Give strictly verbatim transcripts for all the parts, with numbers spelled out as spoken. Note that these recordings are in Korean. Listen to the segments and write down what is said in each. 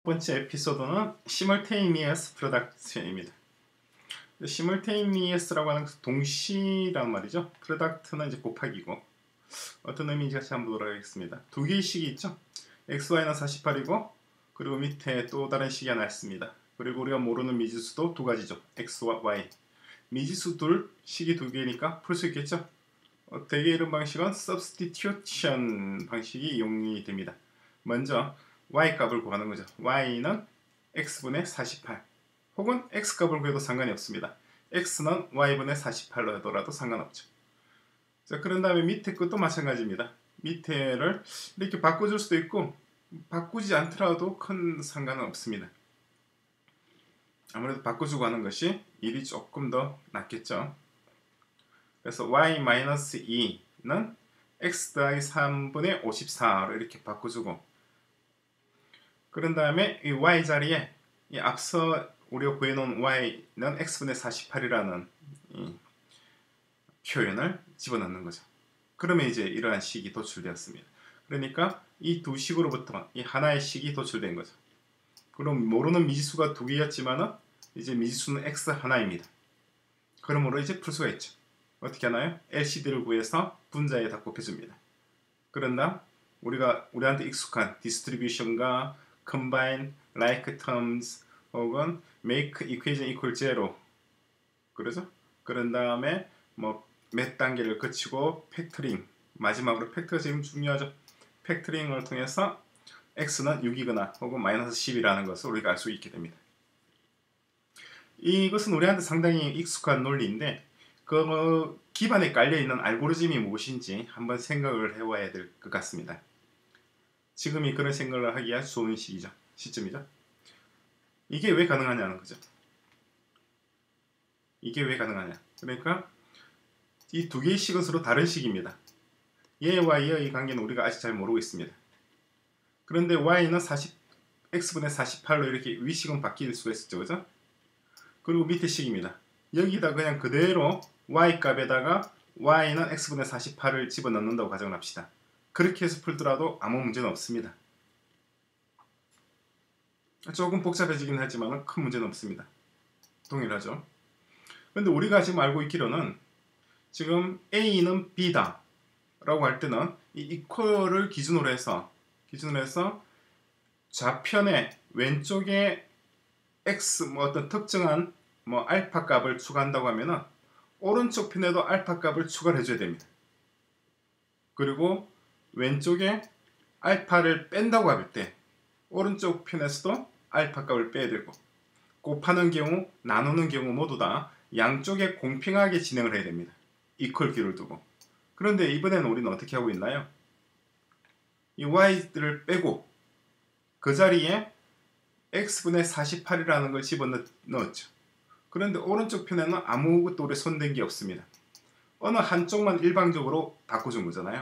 번째 에피소드는 Simultaneous Product입니다. Simultaneous라고 하는 것은 동시란 말이죠. Product는 이제 곱하기고 어떤 의미인지 같이 한번 보도록 하겠습니다. 두 개의 식이 있죠. 엑스 와이는 사십팔이고 그리고 밑에 또 다른 식이 하나 있습니다. 그리고 우리가 모르는 미지수도 두 가지죠. X와 Y. 미지수 둘, 식이 두 개니까 풀 수 있겠죠. 어, 대개 이런 방식은 substitution 방식이 이용이 됩니다. 먼저 y 값을 구하는 거죠. y는 x분의 사십팔 혹은 x 값을 구해도 상관이 없습니다. x는 y분의 사십팔로 하더라도 상관없죠. 자, 그런 다음에 밑에 것도 마찬가지입니다. 밑에를 이렇게 바꿔줄 수도 있고 바꾸지 않더라도 큰 상관은 없습니다. 아무래도 바꿔주고 하는 것이 일이 조금 더 낫겠죠. 그래서 y-이는 x 더하기 삼분의 오십사로 이렇게 바꿔주고, 그런 다음에 이 y 자리에 이 앞서 우리가 구해놓은 y는 x분의 사십팔이라는 이 표현을 집어넣는 거죠. 그러면 이제 이러한 식이 도출되었습니다. 그러니까 이 두 식으로부터 이 하나의 식이 도출된 거죠. 그럼 모르는 미지수가 두 개였지만은 이제 미지수는 x 하나입니다. 그러므로 이제 풀 수가 있죠. 어떻게 하나요? 엘씨디를 구해서 분자에다 곱해줍니다. 그런 다음 우리가 우리한테 익숙한 distribution과 combine, like terms 혹은 make equation equal zero, 그러죠? 그런 다음에 뭐 몇 단계를 거치고 팩터링, 마지막으로 팩터가 지금 중요하죠. 팩터링을 통해서 x는 육이거나 혹은 마이너스 십이라는 것을 우리가 알 수 있게 됩니다. 이것은 우리한테 상당히 익숙한 논리인데 그 기반에 깔려있는 알고리즘이 무엇인지 한번 생각을 해봐야 될 것 같습니다. 지금이 그런 생각을 하기 아주 좋은 시기죠. 시점이죠. 이게 왜 가능하냐는 거죠. 이게 왜 가능하냐. 그러니까 이 두 개의 식은 서로 다른 식입니다. 얘와 얘의 관계는 우리가 아직 잘 모르고 있습니다. 그런데 y는 사십, x분의 사십팔로 이렇게 위식은 바뀔 수가 있었죠. 그죠? 그리고 밑에 식입니다. 여기다 그냥 그대로 y 값에다가 y는 x분의 사십팔을 집어넣는다고 가정을 합시다. 그렇게 해서 풀더라도 아무 문제는 없습니다. 조금 복잡해지긴 하지만 큰 문제는 없습니다. 동일하죠. 그런데 우리가 지금 알고 있기로는 지금 A는 B다 라고 할 때는 이 이퀄을 기준으로 해서 기준으로 해서 좌편에 왼쪽에 X 뭐 어떤 특정한 뭐 알파 값을 추가한다고 하면은 오른쪽 편에도 알파 값을 추가를 해줘야 됩니다. 그리고 왼쪽에 알파를 뺀다고 할 때 오른쪽 편에서도 알파 값을 빼야 되고, 곱하는 경우, 나누는 경우 모두 다 양쪽에 공평하게 진행을 해야 됩니다. 이퀄 기를 두고. 그런데 이번에는 우리는 어떻게 하고 있나요? 이 y를 빼고 그 자리에 x분의 사십팔이라는 걸 집어넣었죠. 그런데 오른쪽 편에는 아무것도 우리 손댄 게 없습니다. 어느 한쪽만 일방적으로 바꿔준 거잖아요.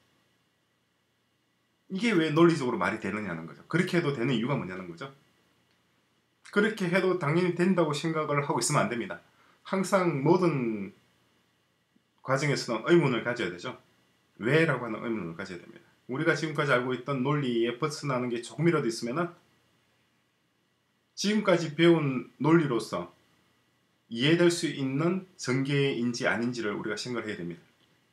이게 왜 논리적으로 말이 되느냐는 거죠. 그렇게 해도 되는 이유가 뭐냐는 거죠. 그렇게 해도 당연히 된다고 생각을 하고 있으면 안 됩니다. 항상 모든 과정에서는 의문을 가져야 되죠. 왜? 라고 하는 의문을 가져야 됩니다. 우리가 지금까지 알고 있던 논리에 벗어나는 게 조금이라도 있으면은 지금까지 배운 논리로서 이해될 수 있는 전개인지 아닌지를 우리가 생각을 해야 됩니다.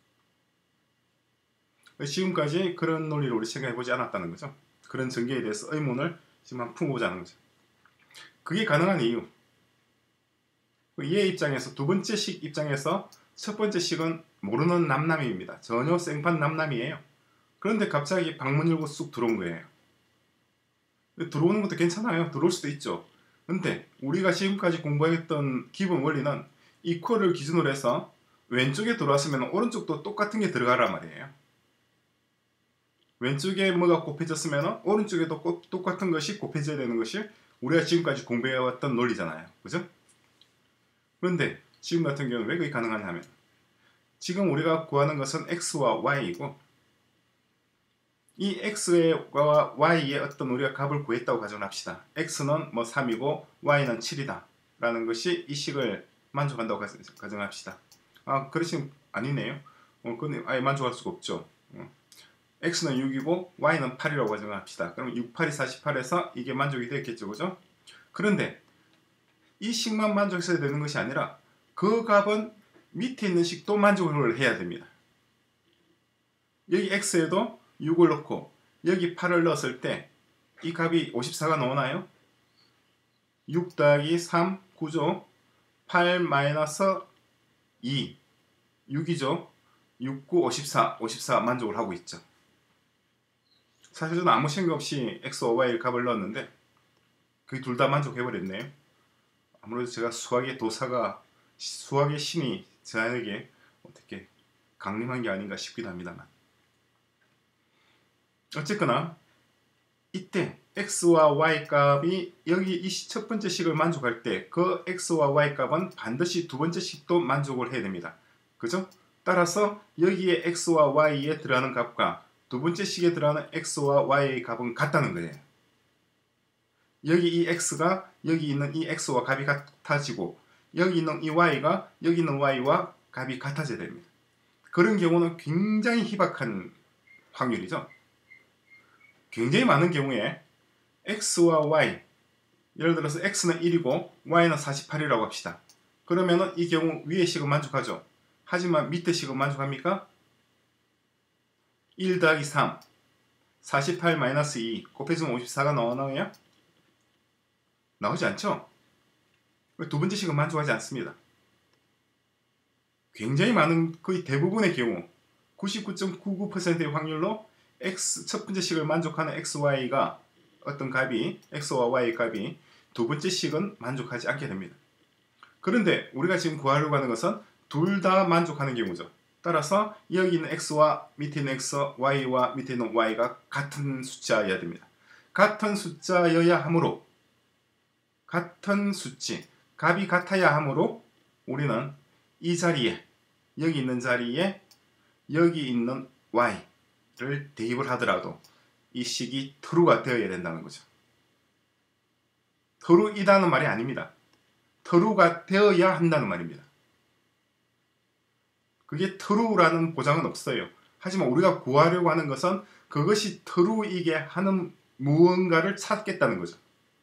지금까지 그런 논리를 우리 생각해보지 않았다는 거죠. 그런 전개에 대해서 의문을 지금 한번 풀어보자 하는 거죠. 그게 가능한 이유, 얘 입장에서 두 번째 식 입장에서 첫 번째 식은 모르는 남남입니다. 전혀 생판 남남이에요. 그런데 갑자기 방문 열고 쑥 들어온 거예요. 들어오는 것도 괜찮아요. 들어올 수도 있죠. 근데 우리가 지금까지 공부했던 기본 원리는 이퀄을 기준으로 해서 왼쪽에 들어왔으면 오른쪽도 똑같은 게 들어가란 말이에요. 왼쪽에 뭐가 곱해졌으면 오른쪽에도 꼭 똑같은 것이 곱해져야 되는 것이 우리가 지금까지 공부해왔던 논리잖아요. 그죠? 그런데 지금 같은 경우는 왜 그게 가능하냐 하면 지금 우리가 구하는 것은 x와 y이고 이 x와 y의 어떤 우리가 값을 구했다고 가정합시다. x는 뭐 삼이고 y는 칠이다 라는 것이 이 식을 만족한다고 가정합시다. 아, 그러시면 아니네요. 어, 근데 아예 만족할 수가 없죠. 어. x는 육이고 y는 팔이라고 가정합시다. 그럼 육, 팔이 사십팔에서 이게 만족이 됐겠죠, 그죠? 그런데 이 식만 만족했어야 되는 것이 아니라 그 값은 밑에 있는 식도 만족을 해야 됩니다. 여기 x에도 육을 넣고 여기 팔을 넣었을 때 이 값이 오십사가 나오나요? 육 더하기 삼, 구죠. 팔 마이너스 이, 육이죠. 육, 구, 오십사, 오십사 만족을 하고 있죠. 사실 저는 아무 생각 없이 x와 y 값을 넣었는데 그게 둘 다 만족해버렸네요. 아무래도 제가 수학의 도사가, 수학의 신이 저에게 어떻게 강림한 게 아닌가 싶기도 합니다만, 어쨌거나 이때 x와 y 값이 여기 이 첫 번째 식을 만족할 때 그 x와 y 값은 반드시 두 번째 식도 만족을 해야 됩니다. 그죠? 따라서 여기에 x와 y에 들어가는 값과 두 번째 식에 들어가는 x와 y의 값은 같다는 거예요. 여기 이 x가 여기 있는 이 x와 값이 같아지고 여기 있는 이 y가 여기 있는 y와 값이 같아져야 됩니다. 그런 경우는 굉장히 희박한 확률이죠. 굉장히 많은 경우에 x와 y, 예를 들어서 x는 일이고 y는 사십팔이라고 합시다. 그러면은 이 경우 위의 식은 만족하죠. 하지만 밑에 식은 만족합니까? 일 더하기 삼, 사십팔 마이너스 이 곱해주면 오십사가 나오나요? 나오지 않죠? 두 번째 식은 만족하지 않습니다. 굉장히 많은, 거의 대부분의 경우 구십구 점 구구 퍼센트의 확률로 x, 첫 번째 식을 만족하는 xy가 어떤 값이, x와 y의 값이 두 번째 식은 만족하지 않게 됩니다. 그런데 우리가 지금 구하려고 하는 것은 둘 다 만족하는 경우죠. 따라서 여기 있는 x와 밑에 있는 x, y와 밑에 있는 y가 같은 숫자여야 됩니다. 같은 숫자여야 하므로, 같은 수치, 값이 같아야 하므로 우리는 이 자리에, 여기 있는 자리에 여기 있는 y를 대입을 하더라도 이 식이 true가 되어야 된다는 거죠. true이다는 말이 아닙니다. true가 되어야 한다는 말입니다. 그게 true라는 보장은 없어요. 하지만 우리가 구하려고 하는 것은 그것이 true이게 하는 무언가를 찾겠다는 거죠.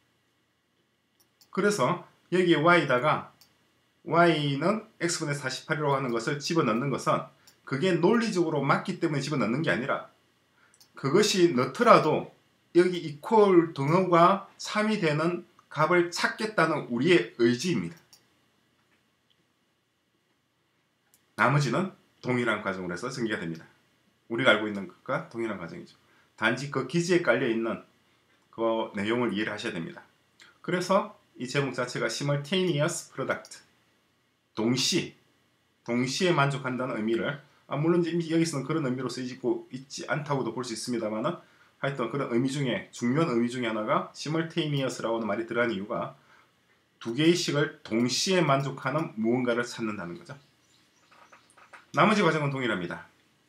그래서 여기에 y에다가 y는 x분의 사십팔이라고 하는 것을 집어넣는 것은 그게 논리적으로 맞기 때문에 집어넣는 게 아니라 그것이 넣더라도 여기 이퀄 등호가 삼이 되는 값을 찾겠다는 우리의 의지입니다. 나머지는 동일한 과정으로 해서 전개가 됩니다. 우리가 알고 있는 것과 동일한 과정이죠. 단지 그 기지에 깔려있는 그 내용을 이해를 하셔야 됩니다. 그래서 이 제목 자체가 simultaneous product, 동시, 동시에 만족한다는 의미를, 아, 물론 여기서는 그런 의미로 쓰이고 있지 않다고도 볼 수 있습니다만은 하여튼 그런 의미 중에 중요한 의미 중에 하나가 simultaneous라고 하는 말이 들어간 이유가 두 개의 식을 동시에 만족하는 무언가를 찾는다는 거죠. 나머지 과정은 동일합니다.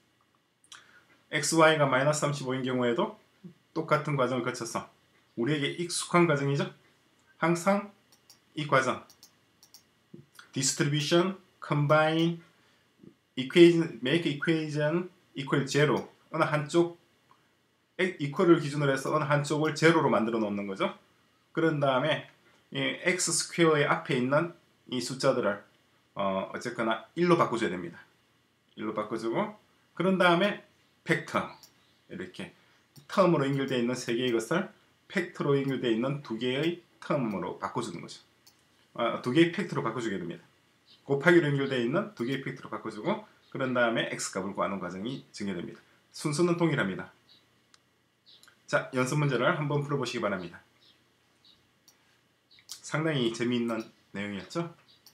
xy가 마이너스 삼십오인 경우에도 똑같은 과정을 거쳐서 우리에게 익숙한 과정이죠. 항상 이 과정 distribution, combine, equation, make equation equal zero, 어느 한쪽 equal을 기준으로 해서 어느 한쪽을 제로로 만들어 놓는 거죠. 그런 다음에 이 x 스퀘어의 앞에 있는 이 숫자들을 어, 어쨌거나 일로 바꿔줘야 됩니다. 일로 바꿔주고, 그런 다음에 팩터, 이렇게 텀으로 연결되어 있는 세 개의 것을 팩트로 연결되어 있는 두 개의 텀으로 바꿔주는 거죠. 아, 두 개의 팩트로 바꿔주게 됩니다. 곱하기로 연결되어 있는 두 개의 팩트로 바꿔주고, 그런 다음에 x값을 구하는 과정이 전개됩니다. 순서는 동일합니다. 자, 연습 문제를 한번 풀어보시기 바랍니다. 상당히 재미있는 내용이었죠?